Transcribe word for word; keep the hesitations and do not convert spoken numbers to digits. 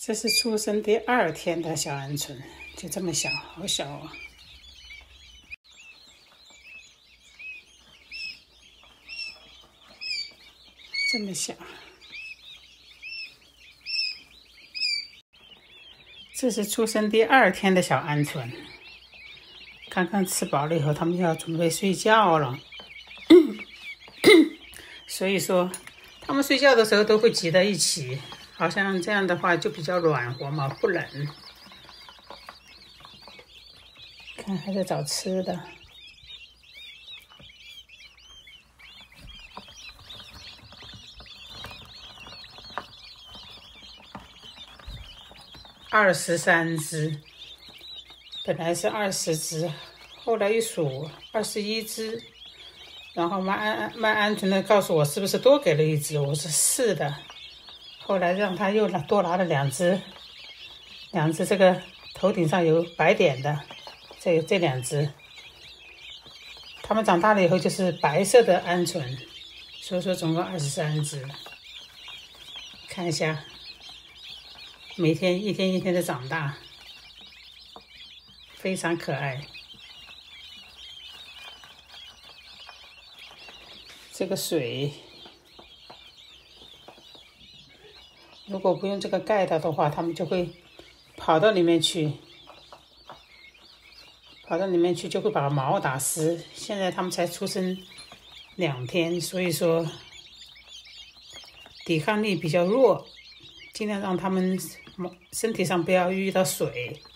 这是出生第二天的小鹌鹑，就这么小，好小哦。这么小。这是出生第二天的小鹌鹑，刚刚吃饱了以后，它们要准备睡觉了。所以说，它们睡觉的时候都会挤在一起，好像这样的话就比较暖和嘛，不冷。看，还在找吃的。二十三只，本来是二十只，后来一数二十一只，然后卖鹌卖鹌鹑的告诉我是不是多给了一只，我说是的。后来让他又拿多拿了两只，两只这个头顶上有白点的，这这两只，它们长大了以后就是白色的鹌鹑，所以说总共二十三只。看一下。每天一天一天的长大，非常可爱。这个水，如果不用这个盖它的话，它们就会跑到里面去，跑到里面去就会把毛打湿。现在它们才出生两天，所以说抵抗力比较弱，尽量让它们身体上不要遇到水。